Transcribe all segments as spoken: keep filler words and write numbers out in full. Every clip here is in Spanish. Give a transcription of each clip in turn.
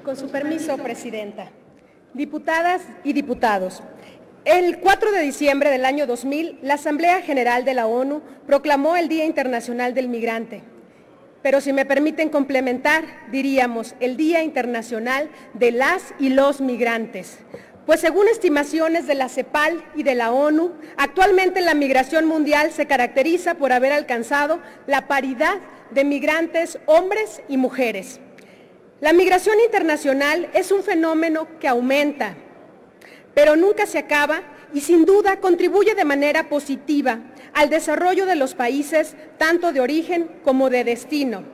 Con su permiso, Presidenta. Diputadas y diputados, el cuatro de diciembre del año dos mil, la Asamblea General de la ONU proclamó el Día Internacional del Migrante. Pero si me permiten complementar, diríamos el Día Internacional de las y los migrantes. Pues según estimaciones de la CEPAL y de la ONU, actualmente la migración mundial se caracteriza por haber alcanzado la paridad de migrantes hombres y mujeres. La migración internacional es un fenómeno que aumenta, pero nunca se acaba y sin duda contribuye de manera positiva al desarrollo de los países, tanto de origen como de destino,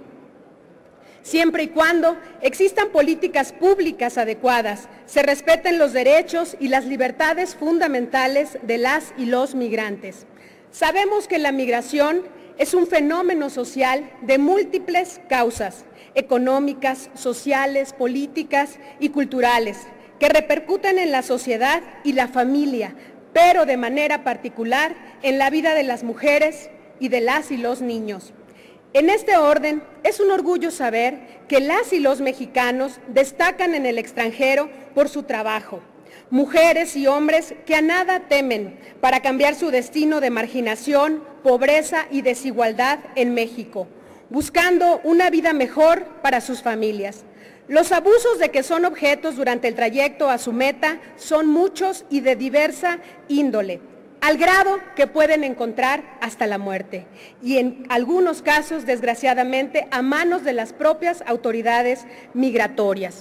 siempre y cuando existan políticas públicas adecuadas, se respeten los derechos y las libertades fundamentales de las y los migrantes. Sabemos que la migración es un fenómeno social de múltiples causas, económicas, sociales, políticas y culturales, que repercuten en la sociedad y la familia, pero de manera particular en la vida de las mujeres y de las y los niños. En este orden, es un orgullo saber que las y los mexicanos destacan en el extranjero por su trabajo. Mujeres y hombres que a nada temen para cambiar su destino de marginación, pobreza y desigualdad en México, buscando una vida mejor para sus familias. Los abusos de que son objetos durante el trayecto a su meta son muchos y de diversa índole, al grado que pueden encontrar hasta la muerte, y en algunos casos, desgraciadamente, a manos de las propias autoridades migratorias.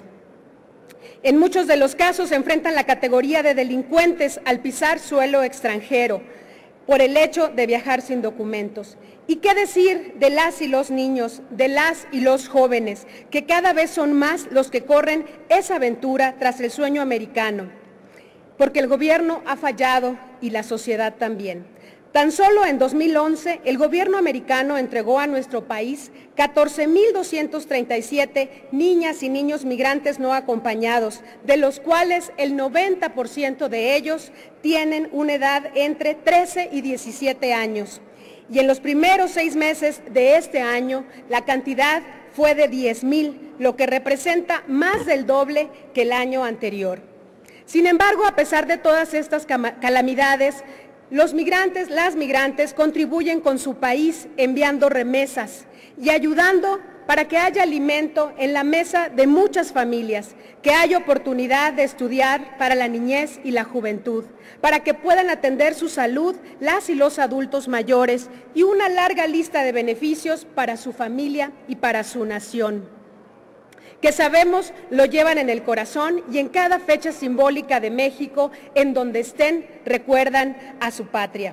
En muchos de los casos se enfrentan la categoría de delincuentes al pisar suelo extranjero por el hecho de viajar sin documentos. ¿Y qué decir de las y los niños, de las y los jóvenes, que cada vez son más los que corren esa aventura tras el sueño americano? Porque el gobierno ha fallado y la sociedad también. Tan solo en dos mil once, el gobierno americano entregó a nuestro país catorce mil doscientos treinta y siete niñas y niños migrantes no acompañados, de los cuales el noventa por ciento de ellos tienen una edad entre trece y diecisiete años. Y en los primeros seis meses de este año, la cantidad fue de diez mil, lo que representa más del doble que el año anterior. Sin embargo, a pesar de todas estas calamidades, los migrantes, las migrantes contribuyen con su país enviando remesas y ayudando para que haya alimento en la mesa de muchas familias, que haya oportunidad de estudiar para la niñez y la juventud, para que puedan atender su salud las y los adultos mayores y una larga lista de beneficios para su familia y para su nación, que sabemos lo llevan en el corazón y en cada fecha simbólica de México, en donde estén, recuerdan a su patria.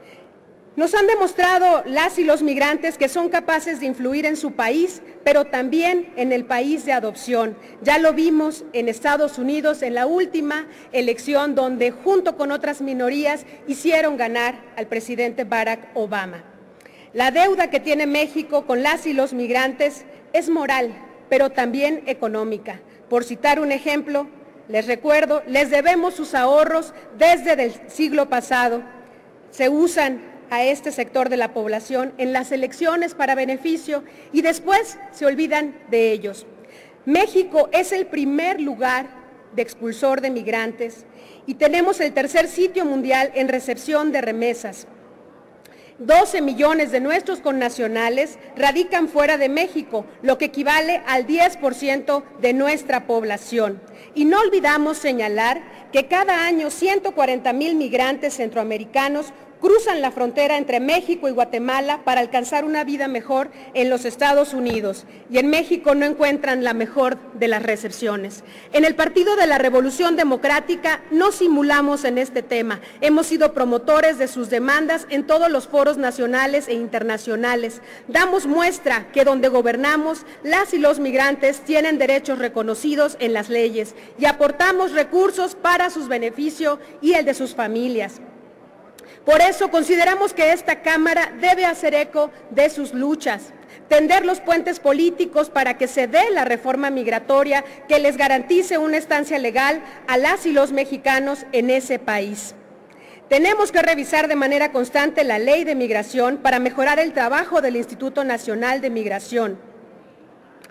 Nos han demostrado las y los migrantes que son capaces de influir en su país, pero también en el país de adopción. Ya lo vimos en Estados Unidos en la última elección, donde junto con otras minorías hicieron ganar al presidente Barack Obama. La deuda que tiene México con las y los migrantes es moral, pero también económica. Por citar un ejemplo, les recuerdo, les debemos sus ahorros desde el siglo pasado. Se usan a este sector de la población en las elecciones para beneficio y después se olvidan de ellos. México es el primer lugar de expulsor de migrantes y tenemos el tercer sitio mundial en recepción de remesas. doce millones de nuestros connacionales radican fuera de México, lo que equivale al diez por ciento de nuestra población. Y no olvidamos señalar que cada año ciento cuarenta mil migrantes centroamericanos cruzan la frontera entre México y Guatemala para alcanzar una vida mejor en los Estados Unidos, y en México no encuentran la mejor de las recepciones. En el Partido de la Revolución Democrática no simulamos en este tema, hemos sido promotores de sus demandas en todos los foros nacionales e internacionales. Damos muestra que donde gobernamos, las y los migrantes tienen derechos reconocidos en las leyes y aportamos recursos para su beneficio y el de sus familias. Por eso consideramos que esta Cámara debe hacer eco de sus luchas, tender los puentes políticos para que se dé la reforma migratoria que les garantice una estancia legal a las y los mexicanos en ese país. Tenemos que revisar de manera constante la ley de migración para mejorar el trabajo del Instituto Nacional de Migración.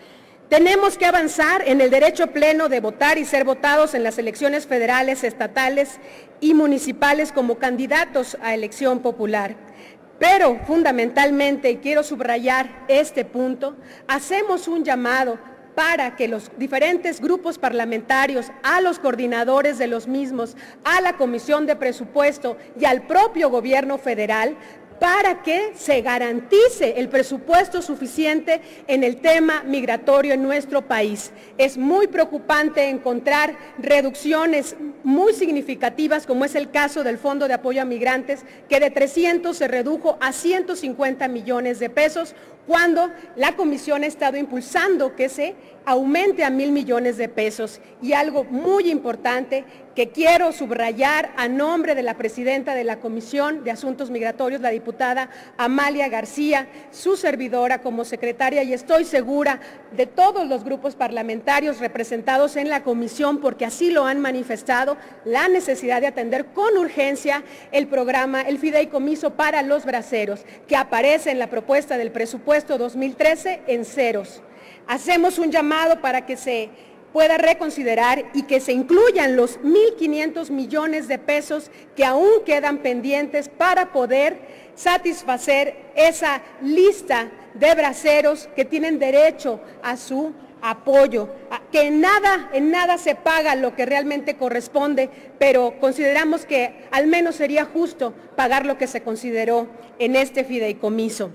Tenemos que avanzar en el derecho pleno de votar y ser votados en las elecciones federales, estatales y municipales como candidatos a elección popular. Pero fundamentalmente, y quiero subrayar este punto, hacemos un llamado para que los diferentes grupos parlamentarios, a los coordinadores de los mismos, a la Comisión de Presupuesto y al propio Gobierno federal, para que se garantice el presupuesto suficiente en el tema migratorio en nuestro país. Es muy preocupante encontrar reducciones muy significativas, como es el caso del Fondo de Apoyo a Migrantes, que de trescientos se redujo a ciento cincuenta millones de pesos, cuando la Comisión ha estado impulsando que se aumente a mil millones de pesos. Y algo muy importante que quiero subrayar a nombre de la presidenta de la Comisión de Asuntos Migratorios, la diputada Amalia García, su servidora como secretaria, y estoy segura de todos los grupos parlamentarios representados en la Comisión, porque así lo han manifestado, la necesidad de atender con urgencia el programa, el fideicomiso para los braceros, que aparece en la propuesta del presupuesto dos mil trece en ceros. Hacemos un llamado para que se pueda reconsiderar y que se incluyan los mil quinientos millones de pesos que aún quedan pendientes para poder satisfacer esa lista de braceros que tienen derecho a su apoyo, que en nada, en nada se paga lo que realmente corresponde, pero consideramos que al menos sería justo pagar lo que se consideró en este fideicomiso.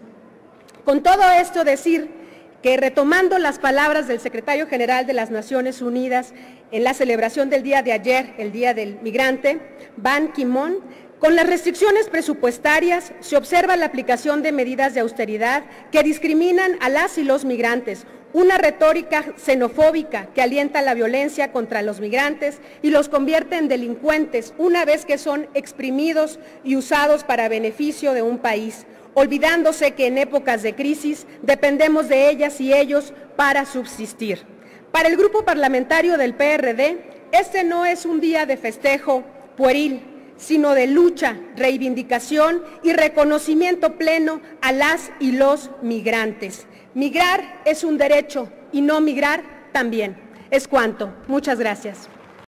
Con todo esto decir que, retomando las palabras del secretario general de las Naciones Unidas en la celebración del día de ayer, el Día del Migrante, Ban Ki-moon, con las restricciones presupuestarias se observa la aplicación de medidas de austeridad que discriminan a las y los migrantes, una retórica xenofóbica que alienta la violencia contra los migrantes y los convierte en delincuentes una vez que son exprimidos y usados para beneficio de un país, olvidándose que en épocas de crisis dependemos de ellas y ellos para subsistir. Para el grupo parlamentario del P R D, este no es un día de festejo pueril, sino de lucha, reivindicación y reconocimiento pleno a las y los migrantes. Migrar es un derecho y no migrar también. Es cuanto. Muchas gracias.